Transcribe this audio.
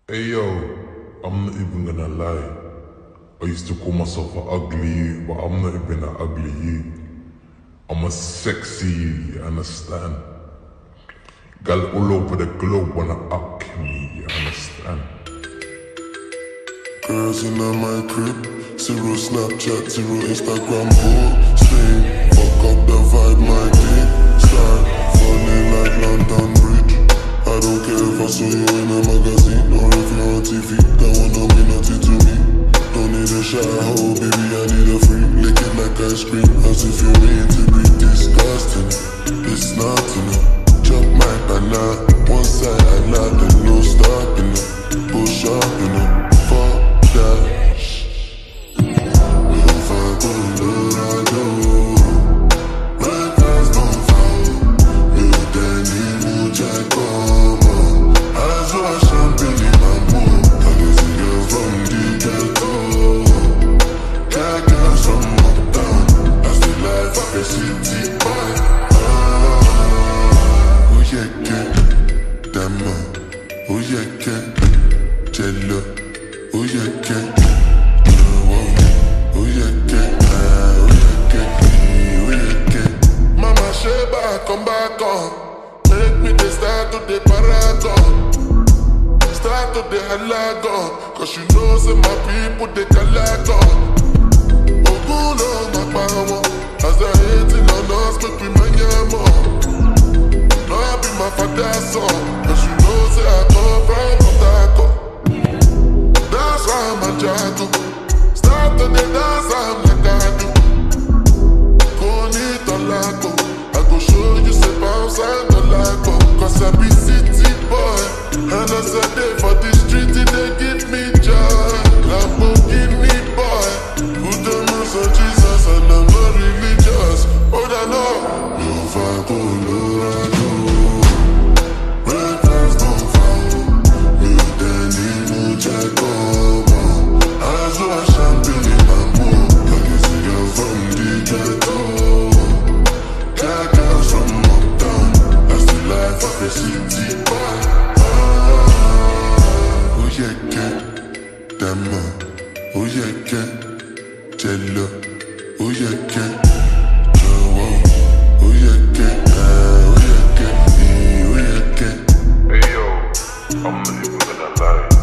Hey yo, I'm not even gonna lie. I used to call myself an ugly you, but I'm not even an ugly you. I'm a sexy you, you understand? Girl all over the globe wanna up me, you understand? Girls in my crib, zero Snapchat, zero Instagram, posting. Fuck up the vibe, my dick start falling like London Bridge. I don't care if I saw you in a magazine or if you're on TV. That one don't mean nothing to me. Don't need a shower, oh baby, I need a free. Lick it like ice cream, as if you mean to be disgusting. It's nothing. Chop my banana, one side I like and no stopping it. Push up in it, fuck that. We'll find what I do. Red eyes don't fall. New Danny, new Jack, eyes are champagne in my mood. I can see girls from the ghetto. Got girls from uptown. That's the life of a city boy. Oh yeah, jello, oh yeah, Mama Sheba, come back on. Make me the start to the paragon. Start to the halagon. Cause you know say my people they calagon. Oguno my power. As I hating on us, make me my more. No, I be my father's son. Cause you know say I come from Potako. That's why I'm a jago. Start to the dance, I'm like I do. Konito Lago. I go show you say bounce and the Lago. Cause I be city boy. And as I day for the street, they give me joy. Lamborghini boy. Who the most of Jesus and I'm not religious. Oh, I know. No fire, city boy. Oh yeah, Dama. Oh yeah, jello. Oh yeah, oh yeah, Hey yo, I'm not even gonna lie.